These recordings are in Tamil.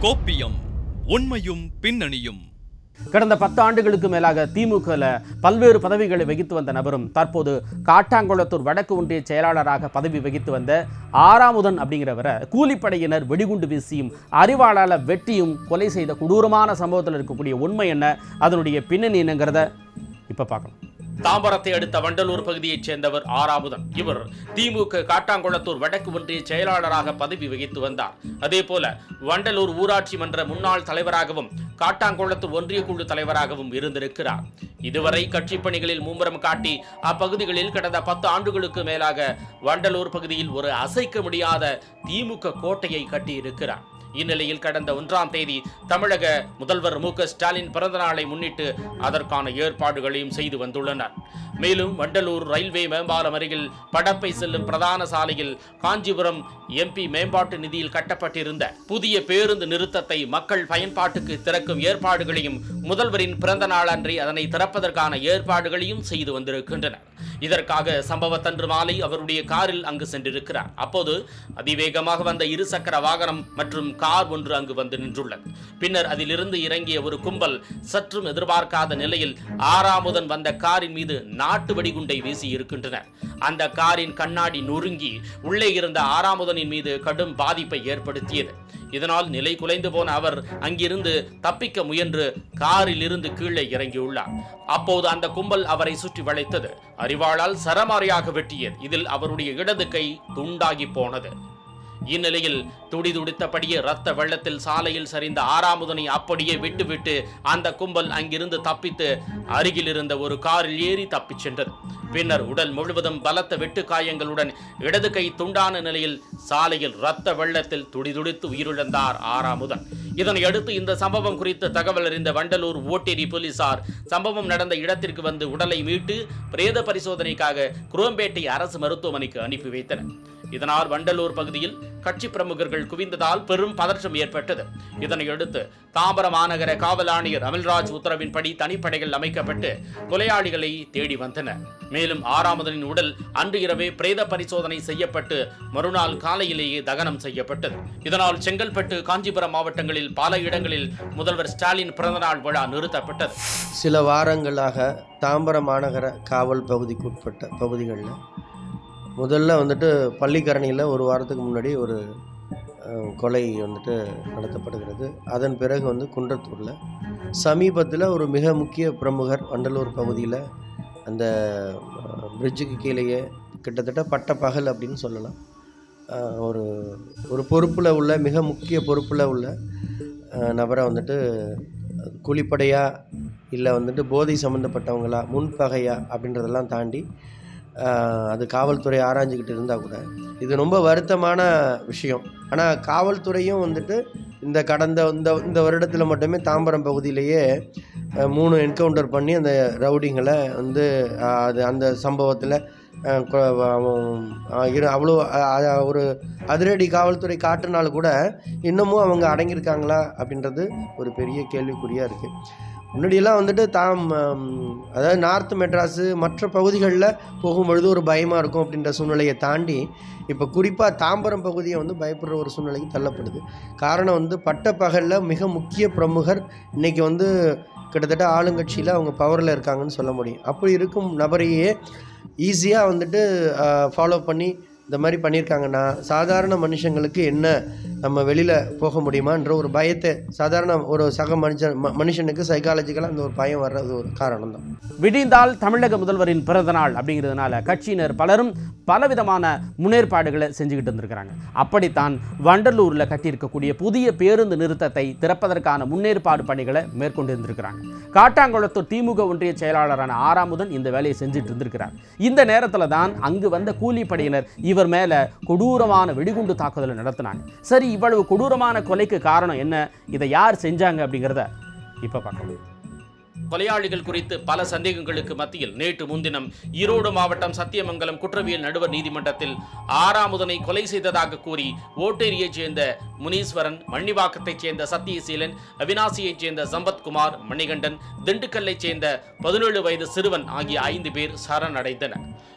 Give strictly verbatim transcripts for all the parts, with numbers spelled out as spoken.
கோப்பியம் உண்மையும் பின்னணியும். கடந்த பத்து ஆண்டுகளுக்கு மேலாக திமுகவில் பல்வேறு பதவிகளை வகித்து வந்த நபரும் தற்போது காட்டாங்குளத்தூர் வடக்கு ஒன்றிய செயலாளராக பதவி வகித்து வந்த ஆறாமுதன் அப்படிங்கிறவரை கூலிப்படையினர் வெடிகுண்டு வீசியும் அறிவாளால் வெட்டியும் கொலை செய்த கொடூரமான சம்பவத்தில் இருக்கக்கூடிய உண்மை என்ன, அதனுடைய பின்னணி என்னங்கிறத இப்போ பார்க்கலாம். தாம்பரத்தை அடுத்த வண்டலூர் பகுதியைச் சேர்ந்தவர் ஆறாமுதன். இவர் திமுக காட்டாங்குளத்தூர் வடக்கு ஒன்றிய செயலாளராக பதவி வகித்து வந்தார். அதே போல வண்டலூர் ஊராட்சி மன்ற முன்னாள் தலைவராகவும் காட்டாங்குளத்தூர் ஒன்றிய குழு தலைவராகவும் இருந்திருக்கிறார். இதுவரை கட்சி பணிகளில் மும்முரம் காட்டி அப்பகுதிகளில் கடந்த பத்து ஆண்டுகளுக்கு மேலாக வண்டலூர் பகுதியில் ஒரு அசைக்க முடியாத திமுக கோட்டையை கட்டியிருக்கிறார். இந்நிலையில் கடந்த ஒன்றாம் தேதி தமிழக முதல்வர் மு க ஸ்டாலின் பிறந்த நாளை முன்னிட்டு அதற்கான ஏற்பாடுகளையும் செய்து வந்துள்ளனர். மேலும் வண்டலூர் ரயில்வே மேம்பாலம் அருகில் படப்பை செல்லும் பிரதான சாலையில் காஞ்சிபுரம் எம்பி மேம்பாட்டு நிதியில் கட்டப்பட்டிருந்த புதிய பேருந்து நிறுத்தத்தை மக்கள் பயன்பாட்டுக்கு திறக்கும் ஏற்பாடுகளையும் முதல்வரின் பிறந்த நாள் அன்றி அதனை திறப்பதற்கான ஏற்பாடுகளையும் செய்து வந்திருக்கின்றனர். இதற்காக சம்பவத்தன்று மாலை அவருடைய காரில் அங்கு சென்றிருக்கிறார். அப்போது அதிவேகமாக வந்த இருசக்கர வாகனம் மற்றும் கார் ஒன்று அங்கு வந்து நின்றுள்ளது. பின்னர் அதிலிருந்து இறங்கிய ஒரு கும்பல் சற்றும் எதிர்பார்க்காத நிலையில் ஆறாமுதன் வந்த காரின் மீது நாட்டு வெடிகுண்டை வீசி இருக்கின்றனர். அந்த காரின் கண்ணாடி நொறுங்கி உள்ளே இருந்த ஆறாமுதனின் மீது கடும் பாதிப்பை ஏற்படுத்தியது. இதனால் நிலை குலைந்து போன அவர் அங்கிருந்து தப்பிக்க முயன்று காரில் இருந்து கீழே இறங்கியுள்ளார். அப்போது அந்த கும்பல் அவரை சுற்றி வளைத்தது. அறிவாளால் சரமாரியாக வெட்டியது. இதில் அவருடைய இடது கை துண்டாகி போனது. இந்நிலையில் துடிதுடித்தபடியே ரத்த வெள்ளத்தில் சாலையில் சரிந்த ஆறாமுதனை அப்படியே விட்டுவிட்டு அந்த கும்பல் அங்கிருந்து தப்பித்து அருகில் இருந்த ஒரு காரில் ஏறி தப்பிச் சென்றது. பின்னர் உடல் முழுவதும் பலத்த வெட்டு காயங்களுடன் இடது கை துண்டான நிலையில் சாலையில் ரத்த வெள்ளத்தில் துடிதுடித்து உயிரிழந்தார் ஆறாமுதன். இதனையடுத்து இந்த சம்பவம் குறித்து தகவல் அறிந்த வண்டலூர் ஓட்டேரி போலீசார் சம்பவம் நடந்த இடத்திற்கு வந்து உடலை மீட்டு பிரேத பரிசோதனைக்காக குரோம்பேட்டை அரசு மருத்துவமனைக்கு அனுப்பி வைத்தனர். இதனால் வண்டலூர் பகுதியில் கட்சி பிரமுகர்கள் குவிந்ததால் பெரும் பதற்றம் ஏற்பட்டது. இதனையடுத்து தாம்பரம் மாநகர காவல் ஆணையர் அமல்ராஜ் உத்தரவின்படி தனிப்படைகள் அமைக்கப்பட்டு கொலையாளிகளை தேடி வந்தனர். மேலும் ஆறாமுதனின் உடல் அன்று இரவே பிரேத பரிசோதனை செய்யப்பட்டு மறுநாள் காலையிலேயே தகனம் செய்யப்பட்டது. இதனால் செங்கல்பட்டு காஞ்சிபுரம் மாவட்டங்களில் பல இடங்களில் முதல்வர் ஸ்டாலின் பிறந்தநாள் விழா நிறுத்தப்பட்டது. சில வாரங்களாக தாம்பரம் மாநகர காவல் பகுதிக்குட்பட்ட பகுதிகளில் முதல்ல வந்துட்டு பள்ளிக்கரணியில் ஒரு வாரத்துக்கு முன்னாடி ஒரு கொலை வந்துட்டு நடத்தப்படுகிறது. அதன் பிறகு வந்து குன்றத்தூரில் சமீபத்தில் ஒரு மிக முக்கிய பிரமுகர் வண்டலூர் பகுதியில் அந்த பிரிட்ஜுக்கு கீழேயே கிட்டத்தட்ட பட்ட பகல் அப்படின்னு சொல்லலாம், ஒரு ஒரு பொறுப்பில் உள்ள மிக முக்கிய பொறுப்பில் உள்ள நபரை வந்துட்டு கூலிப்படையா இல்லை வந்துட்டு போதை சம்மந்தப்பட்டவங்களா முன்பகையா அப்படின்றதெல்லாம் தாண்டி அது காவல்துறை ஆராய்ஞ்சிக்கிட்டு இருந்தால் கூட இது ரொம்ப வருத்தமான விஷயம். ஆனால் காவல்துறையும் வந்துட்டு இந்த கடந்த இந்த இந்த வருடத்தில் மட்டுமே தாம்பரம் பகுதியிலேயே மூணு என்கவுண்டர் பண்ணி அந்த ரவுடிங்களை வந்து அது அந்த சம்பவத்தில் அவ்வளோ ஒரு அதிரடி காவல்துறை காட்டுனால கூட இன்னமும் அவங்க அடங்கியிருக்காங்களா அப்படின்றது ஒரு பெரிய கேள்விக்குறியாக இருக்குது. முன்னாடியெல்லாம் வந்துட்டு தாம் அதாவது நார்த் மெட்ராஸு மற்ற பகுதிகளில் போகும்பொழுது ஒரு பயமாக இருக்கும் அப்படின்ற சூழ்நிலையை தாண்டி இப்போ குறிப்பாக தாம்பரம் பகுதியை வந்து பயப்படுற ஒரு சூழ்நிலைக்கு தள்ளப்படுது. காரணம் வந்து பட்டப்பகலில் மிக முக்கிய பிரமுகர் இன்றைக்கி வந்து கிட்டத்தட்ட ஆளுங்கட்சியில் அவங்க பவரில் இருக்காங்கன்னு சொல்ல முடியும். அப்படி இருக்கும் நபரையே ஈஸியாக வந்துட்டு ஃபாலோ பண்ணி இந்த மாதிரி பண்ணியிருக்காங்கன்னா சாதாரண மனுஷங்களுக்கு என்ன நம்ம வெளியில் போக முடியுமான்ற ஒரு பயத்தை சாதாரண ஒரு சக மனுஷன் மனுஷனுக்கு சைக்காலஜிக்கலாக அந்த ஒரு பயம் வர்றது ஒரு காரணம் தான். விடிந்தால் தமிழக முதல்வரின் பிறந்த நாள் அப்படிங்கிறதுனால கட்சியினர் பலரும் பலவிதமான முன்னேற்பாடுகளை செஞ்சுக்கிட்டு இருந்திருக்கிறாங்க. அப்படித்தான் வண்டலூரில் கட்டியிருக்கக்கூடிய புதிய பேருந்து நிறுத்தத்தை திறப்பதற்கான முன்னேற்பாடு பணிகளை மேற்கொண்டு இருந்திருக்கிறாங்க. காட்டாங்குளத்தூர் திமுக ஒன்றிய செயலாளரான ஆறாமுதன் இந்த வேலையை செஞ்சுட்டு இருந்திருக்கிறார். இந்த நேரத்தில் தான் அங்கு வந்த கூலிப்படையினர் இவர் மேல கொடூரமான வெடிகுண்டு தாக்குதலை நடத்தினாங்க. சரி, இவ்வளவு கொடூரமான கொலைக்கு காரணம் என்ன, இதை யார் செஞ்சாங்க அப்படிங்கிறத இப்ப பார்க்கலாம். கொலையாளிகள் குறித்து பல சந்தேகங்களுக்கு மத்தியில் நேற்று முன்தினம் ஈரோடு மாவட்டம் சத்தியமங்கலம் குற்றவியல் நடுவர் நீதிமன்றத்தில் ஆறாமுதனை கொலை செய்ததாக கூறி ஓட்டேரியைச் சேர்ந்த முனீஸ்வரன், மண்ணிவாக்கத்தைச் சேர்ந்த சத்தியசீலன், அவினாசியைச் சேர்ந்த சம்பத்குமார், மணிகண்டன், திண்டுக்கல்லைச் சேர்ந்த பதினேழு வயது சிறுவன் ஆகிய ஐந்து பேர் சரணடைந்தனர்.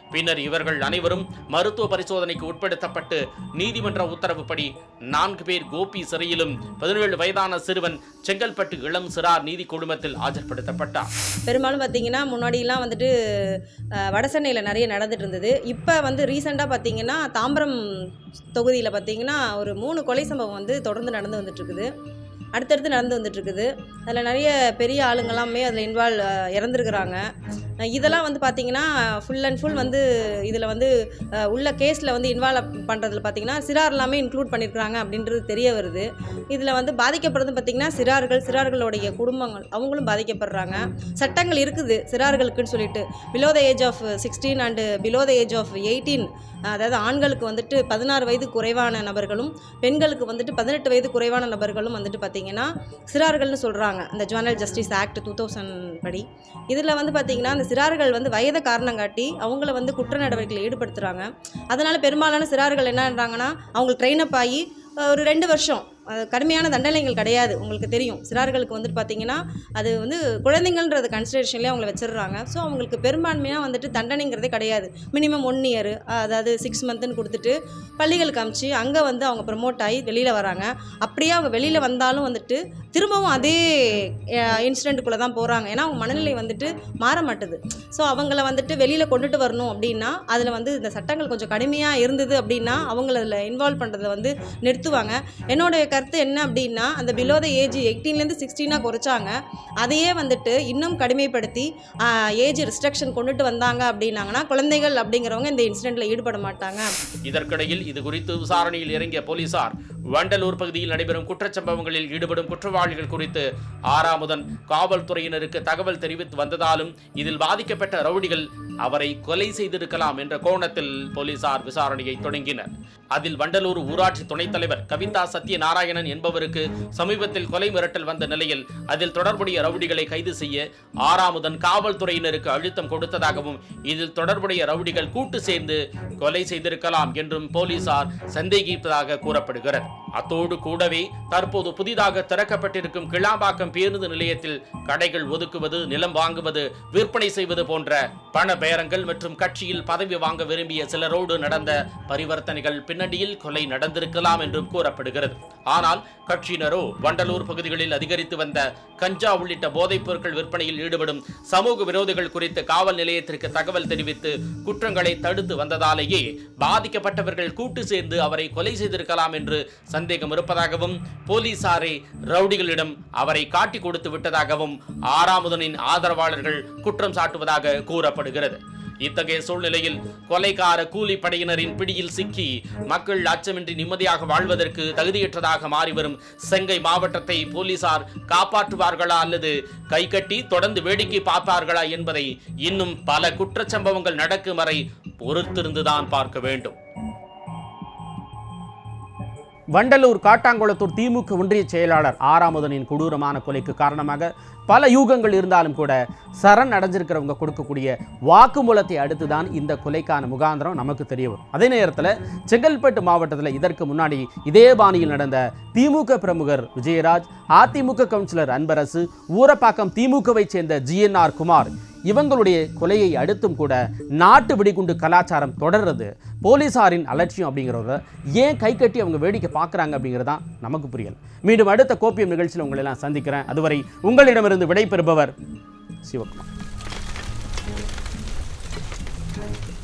பின்னர் இவர்கள் அனைவரும் மருத்துவ பரிசோதனைக்கு உட்படுத்தப்பட்டு நீதிமன்ற உத்தரவுப்படி நான்கு பேர் கோபி சிறையிலும் பதினேழு வயதான சிறுவன் செங்கல்பட்டு இளம் சிறார் நீதி குழுமத்தில் ஆஜர்படுத்தப்பட்டார். பெரும்பாலும் பார்த்தீங்கன்னா முன்னாடியெல்லாம் வந்துட்டு வடசென்னையில் நிறைய நடந்துட்டு இருந்தது. இப்போ வந்து ரீசெண்டாக பார்த்தீங்கன்னா தாம்பரம் தொகுதியில் பார்த்தீங்கன்னா ஒரு மூணு கொலை சம்பவம் வந்து தொடர்ந்து நடந்து வந்துட்டு இருக்குது. அடுத்தடுத்து நடந்து வந்துட்டுருக்குது. அதில் நிறைய பெரிய ஆளுங்களாமே அதில் இன்வால்வ் இறந்துருக்குறாங்க. இதெல்லாம் வந்து பார்த்திங்கன்னா ஃபுல் அண்ட் ஃபுல் வந்து இதில் வந்து உள்ள கேஸில் வந்து இன்வால்வ் பண்ணுறதுல பார்த்திங்கன்னா சிறார் எல்லாமே இன்க்ளூட் பண்ணியிருக்கிறாங்க அப்படின்றது தெரிய வருது. இதில் வந்து பாதிக்கப்படுறது பார்த்திங்கன்னா சிறார்கள், சிறார்களுடைய குடும்பங்கள் அவங்களும் பாதிக்கப்படுறாங்க. சட்டங்கள் இருக்குது சிறார்களுக்குன்னு சொல்லிட்டு below the age of sixteen and below the age of eighteen, அதாவது ஆண்களுக்கு வந்துட்டு பதினாறு வயது குறைவான நபர்களும் பெண்களுக்கு வந்துட்டு பதினெட்டு வயது குறைவான நபர்களும் வந்துட்டு பார்த்திங்கன்னா சிறார்கள்னு சொல்கிறாங்க அந்த juvenile justice act two thousand படி. இதில் வந்து பார்த்திங்கன்னா அந்த சிறார்கள் வந்து வயதை காரணம் காட்டி அவங்கள வந்து குற்ற நடவடிக்கையில் ஈடுபடுத்துகிறாங்க. அதனால் பெரும்பாலான சிறார்கள் என்னன்றாங்கன்னா அவங்களுக்கு ட்ரெயினப் ஆகி ஒரு ரெண்டு வருஷம் கடுமையான தண்டனைகள் கிடையாது. உங்களுக்கு தெரியும் சிறார்களுக்கு வந்துட்டு பார்த்திங்கன்னா அது வந்து குழந்தைங்கள்ன்றது கன்சிடரேஷன்லேயே அவங்கள வச்சிடுறாங்க. ஸோ அவங்களுக்கு பெரும்பான்மையாக வந்துட்டு தண்டனைங்கிறதே கிடையாது. மினிமம் ஒன் இயர் அதாவது சிக்ஸ் மந்த்துன்னு கொடுத்துட்டு பள்ளிகளுக்கு அமிச்சு அங்கே வந்து அவங்க ப்ரமோட் ஆகி வெளியில் வராங்க. அப்படியே அவங்க வெளியில் வந்தாலும் வந்துட்டு திரும்பவும் அதே இன்சிடெண்ட்டுக்குள்ளே தான் போகிறாங்க. ஏன்னா அவங்க மனநிலை வந்துட்டு மாற மாட்டுது. ஸோ அவங்கள வந்துட்டு வெளியில் கொண்டுட்டு வரணும் அப்படின்னா அதில் வந்து இந்த சட்டங்கள் கொஞ்சம் கடுமையாக இருந்தது அப்படின்னா அவங்கள அதில் இன்வால்வ் பண்ணுறதை வந்து நிறுத்துவாங்க. என்னோட கருத்து என்ன அப்படின்னா அந்த பிலோ த ஏஜ் எயிட்டீன்லேருந்து சிக்ஸ்டீனாக குறைச்சாங்க. அதையே வந்துட்டு இன்னும் கடுமைப்படுத்தி ஏஜ் ரெஸ்ட்ரிக்ஷன் கொண்டுட்டு வந்தாங்க அப்படின்னாங்கன்னா குழந்தைகள் அப்படிங்கிறவங்க இந்த இன்சிடென்ட்ல ஈடுபட மாட்டாங்க. இதற்கிடையில் இது குறித்து விசாரணையில் இறங்கிய போலீசார் வண்டலூர் பகுதியில் நடைபெறும் குற்றச்சம்பவங்களில் ஈடுபடும் குற்றவாளிகள் குறித்து ஆறாமுதன் காவல்துறையினருக்கு தகவல் தெரிவித்து வந்ததாலும் இதில் பாதிக்கப்பட்ட ரவுடிகள் அவரை கொலை செய்திருக்கலாம் என்ற கோணத்தில் போலீசார் விசாரணையை தொடங்கினர். அதில் வண்டலூர் ஊராட்சி துணைத் தலைவர் கவிதா சத்யநாராயணன் என்பவருக்கு சமீபத்தில் கொலை மிரட்டல் வந்த நிலையில் அதில் தொடர்புடைய ரவுடிகளை கைது செய்ய ஆறாமுதன் காவல்துறையினருக்கு அழுத்தம் கொடுத்ததாகவும் இதில் தொடர்புடைய ரவுடிகள் கூட்டு சேர்ந்து கொலை செய்திருக்கலாம் என்றும் போலீசார் சந்தேகிப்பதாக கூறப்படுகிறது. அத்தோடு கூடவே தற்போது புதிதாக திறக்கப்பட்டிருக்கும் கிளாம்பாக்கம் பேருந்து நிலையத்தில் கடைகள் ஒதுக்குவது, நிலம் வாங்குவது, விற்பனை செய்வது போன்ற பண பேரங்கள் மற்றும் கட்சியில் பதவி வாங்க விரும்பிய சிலரோடு நடந்த பரிவர்த்தனைகள் பின்னணியில் கொலை நடந்திருக்கலாம் என்றும் கூறப்படுகிறது. ஆனால் கட்சியினரோ வண்டலூர் பகுதிகளில் அதிகரித்து வந்த கஞ்சா உள்ளிட்ட போதைப் பொருட்கள் விற்பனையில் ஈடுபடும் சமூக விரோதிகள் குறித்து காவல் நிலையத்திற்கு தகவல் தெரிவித்து குற்றங்களை தடுத்து வந்ததாலேயே பாதிக்கப்பட்டவர்கள் கூட்டு சேர்ந்து அவரை கொலை செய்திருக்கலாம் என்று சந்தேகம் இருப்பதாகவும் போலீசாரே ரவுடிகளிடம் அவரை காட்டி கொடுத்து விட்டதாகவும் ஆறாமுதனின் ஆதரவாளர்கள் குற்றம் சாட்டுவதாக கூறப்படுகிறது. இத்தகைய சூழ்நிலையில் கொலைகார கூலி படையினரின் பிடியில் சிக்கி மக்கள் அச்சமின்றி நிம்மதியாக வாழ்வதற்கு தகுதியற்றதாக மாறிவரும் செங்கை மாவட்டத்தை போலீசார் காப்பாற்றுவார்களா அல்லது கைகட்டி தொடர்ந்து வேடிக்கை பார்ப்பார்களா என்பதை இன்னும் பல குற்றச்சம்பவங்கள் நடக்கும் வரை பொறுத்திருந்துதான் பார்க்க வேண்டும். வண்டலூர் காட்டாங்குளத்தூர் திமுக ஒன்றிய செயலாளர் ஆறாமுதனின் கொடூரமான கொலைக்கு காரணமாக பல யூகங்கள் இருந்தாலும் கூட சரண் அடைஞ்சிருக்கிறவங்க கொடுக்கக்கூடிய வாக்குமூலத்தை அடுத்து தான் இந்த கொலைக்கான முகாந்திரம் நமக்கு தெரிய வரும். அதே நேரத்தில் செங்கல்பட்டு மாவட்டத்தில் இதற்கு முன்னாடி இதே பாணியில் நடந்த திமுக பிரமுகர் விஜயராஜ், அதிமுக கவுன்சிலர் அன்பரசு, ஊரப்பாக்கம் திமுகவை சேர்ந்த ஜி என் ஆர் குமார் இவங்களுடைய கொலையை அடுத்தும் கூட நாட்டு வெடிகுண்டு கலாச்சாரம் தொடர்றது போலீசாரின் அலட்சியம் அப்படிங்கிறத ஏன் கை கட்டி அவங்க வேடிக்கை பார்க்குறாங்க அப்படிங்கிறது தான் நமக்கு புரியல. மீண்டும் அடுத்த கோப்பியம் நிகழ்ச்சியில் உங்களை எல்லாம் சந்திக்கிறேன். அதுவரை உங்களிடமிருந்து விடைபெறுபவர் சிவகுமார்.